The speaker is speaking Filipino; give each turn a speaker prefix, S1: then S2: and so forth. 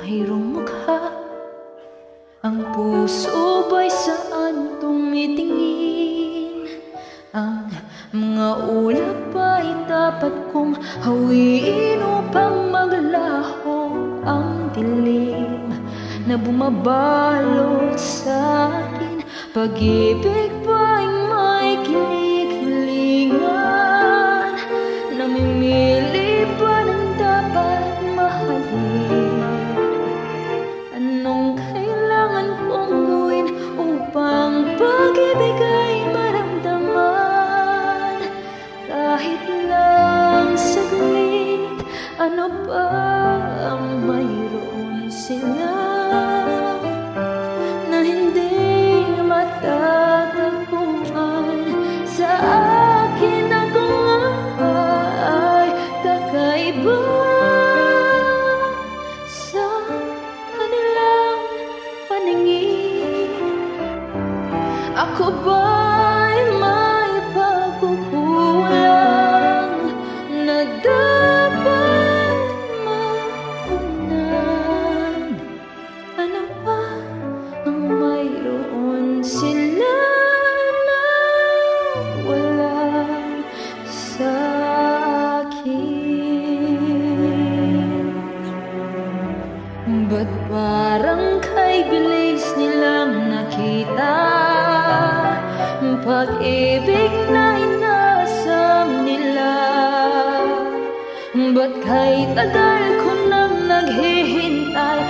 S1: mayroong mukha. Ang puso ba'y saan tumitingin? Ang mga ulap ba'y dapat kong hawiin upang maglaho ang dilim na bumabalot sa akin? Pag-ibig ba'y may kinikilingan? Namimili ba ng dapat mahalin? Anong kailangan kong gawin upang pag-ibig ay maramdaman? Kahit lang saglit, ano ba ang mayroon sila na hindi matatagpuan sa akin? Ako nga ay kakaiba sa kanilang paningin. Ako ba'y may pagkukulang na dapat mapunan? Ano ba ang mayroon sila na wala sa akin? Ba't parang kay bilis nilang nakita pag-ibig na inasam nila? Ba't kay tagal ko nang naghihintay